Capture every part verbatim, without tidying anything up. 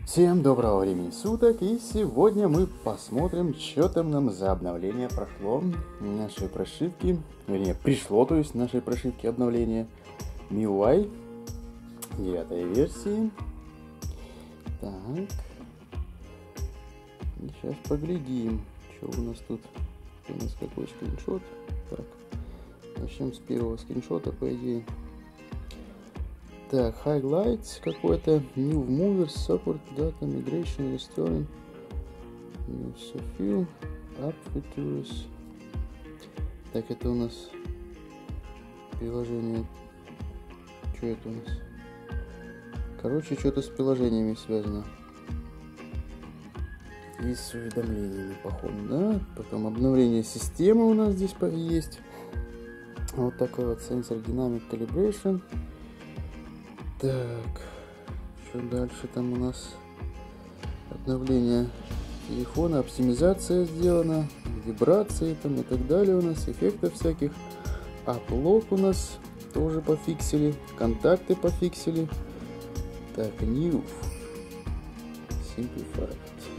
Всем доброго времени суток, и сегодня мы посмотрим, что там нам за обновление прошло нашей прошивки, вернее пришло, то есть нашей прошивки обновление эм ай ю ай девятой версии. Так, и сейчас поглядим, что у нас тут, у нас какой скриншот. Так, начнем с первого скриншота, по идее. Так, highlights какой-то, new movers, support, data migration, restoring, new fill, app features. Так, это у нас приложение, что это у нас? Короче, что-то с приложениями связано. И с уведомлениями, походу, да? Потом обновление системы у нас здесь есть. Вот такой вот sensor dynamic calibration. Так, что дальше там у нас? Обновление телефона, оптимизация сделана, вибрации там и так далее у нас, эффектов всяких. Аплок у нас тоже пофиксили, контакты пофиксили. Так, new, simplified.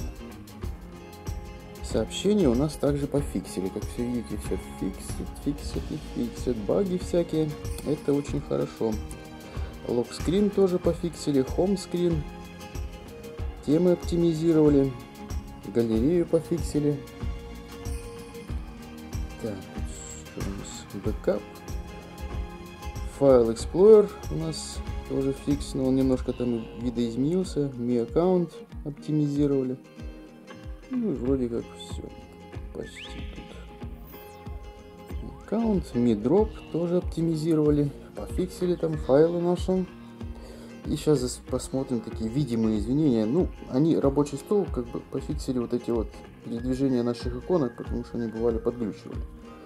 Сообщения у нас также пофиксили, как все видите, все фиксит, фиксит и фиксит, баги всякие, это очень хорошо. Локскрин тоже пофиксили, хомскрин, темы оптимизировали, галерею пофиксили. Так, что у нас? Бэкап. Файл Explorer у нас тоже фикс, но он немножко там видоизменился. ми аккаунт оптимизировали. Ну и вроде как все. Почти тут. Аккаунт, ми дроп тоже оптимизировали. Пофиксили там файлы наши. И сейчас посмотрим такие видимые изменения. Ну, они рабочий стол как бы пофиксили вот эти вот передвижения наших иконок, потому что они бывали подглючивали.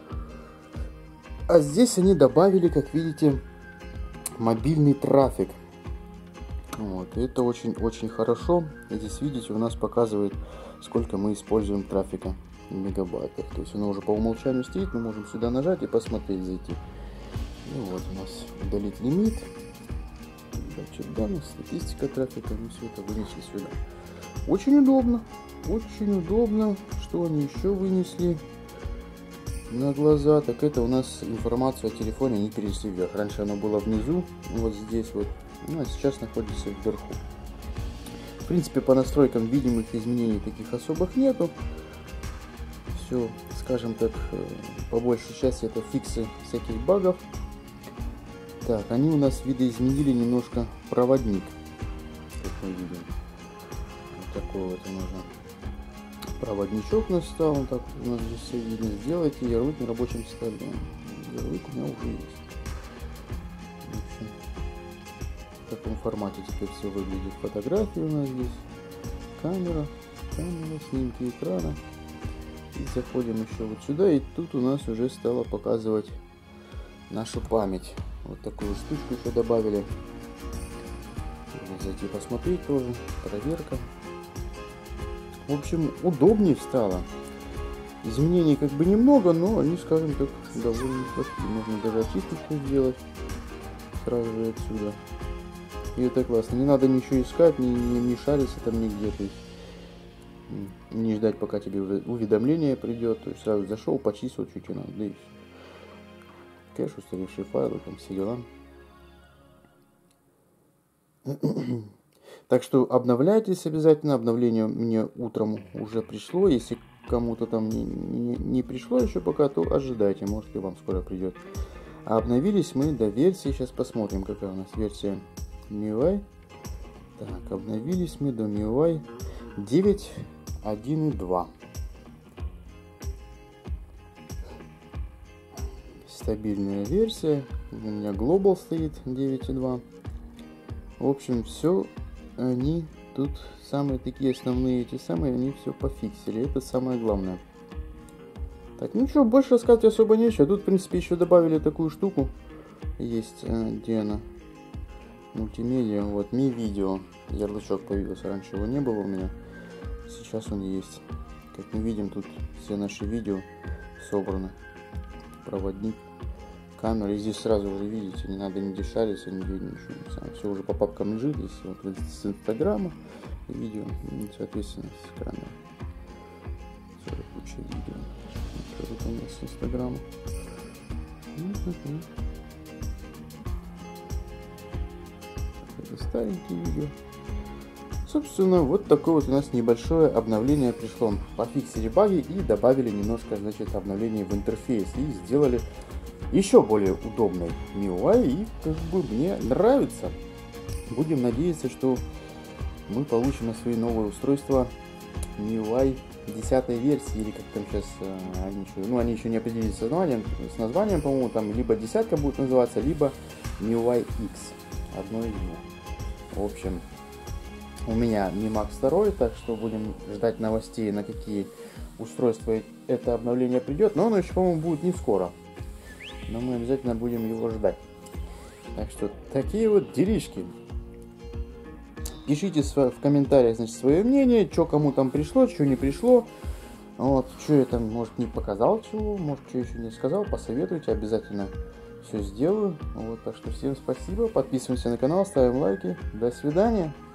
А здесь они добавили, как видите, мобильный трафик. Вот, и это очень-очень хорошо. И здесь, видите, у нас показывает, сколько мы используем трафика в мегабайтах. То есть оно уже по умолчанию стоит, мы можем сюда нажать и посмотреть, зайти. Ну вот у нас удалить лимит, датчик данных, статистика трафика, мы все это вынесли сюда. Очень удобно, очень удобно. Что они еще вынесли на глаза? Так это у нас информацию о телефоне они перенесли вверх. Раньше оно было внизу, вот здесь вот, ну а сейчас находится вверху. В принципе, по настройкам видимых изменений таких особых нету. Все, скажем так, по большей части это фиксы всяких багов. Так, они у нас видоизменили немножко проводник, как мы видим. Вот такой вот нужно. Проводничок у нас стал, он так у нас здесь все видно. Сделайте ярлык на рабочем столе. Ярлык у меня уже есть. В общем, в таком формате теперь все выглядит. Фотографии у нас здесь, камера, камера, снимки экрана. И заходим еще вот сюда, и тут у нас уже стало показывать нашу память. Вот такую штучку еще добавили. Можно зайти посмотреть тоже. Проверка. В общем, удобнее стало. Изменений как бы немного, но они, скажем так, довольно неплохие. Можно даже очистку сделать сразу же отсюда. И это классно. Не надо ничего искать, не, не, не шариться там нигде. То есть не ждать, пока тебе уведомление придет. То есть сразу зашел, почистил, что тебе надо. Да и все. Кэш, устаревшие файлы, там все дела. Так что обновляйтесь обязательно. Обновление мне утром уже пришло. Если кому-то там не, не, не пришло еще пока, то ожидайте, может и вам скоро придет. А обновились мы до версии. Сейчас посмотрим, какая у нас версия эм ай ю ай. Так, обновились мы до эм ай ю ай девять один и два. Стабильная версия. У меня Global стоит девять и два. В общем, все они тут самые такие основные, эти самые, они все пофиксили. Это самое главное. Так, ну что, больше рассказать особо нечего. Тут, в принципе, еще добавили такую штуку. Есть, где она? Мультимедиа. Вот, Mi Video. Ярлычок появился. Раньше его не было у меня. Сейчас он есть. Как мы видим, тут все наши видео собраны. Проводник. камеры. И здесь сразу уже видите, не надо не шариться, нигде ничего. Все уже по папкам лежит. Здесь вот с Инстаграма видео, соответственно, с экрана. Целая куча видео. Вот у нас с Инстаграма. Это старенькие видео. Собственно, вот такое вот у нас небольшое обновление пришло. Пофиксили баги и добавили немножко, значит, обновлений в интерфейс. И сделали еще более удобный эм ай ю ай. И как бы мне нравится. Будем надеяться, что мы получим на свои новые устройства эм ай ю ай десятой версии. Или как там сейчас они еще, ну, они еще не определились с названием, с названием, по-моему, там либо десятка будет называться, либо эм ай ю ай X. Одно из двух. В общем, у меня Mi Max два, так что будем ждать новостей, на какие устройства это обновление придет. Но оно еще, по-моему, будет не скоро. Но мы обязательно будем его ждать. Так что такие вот делишки. Пишите в комментариях, значит, свое мнение, что кому там пришло, что не пришло. Вот, что я там, может, не показал чего, может, что еще не сказал, посоветуйте, обязательно все сделаю. Вот, так что всем спасибо, подписываемся на канал, ставим лайки. До свидания.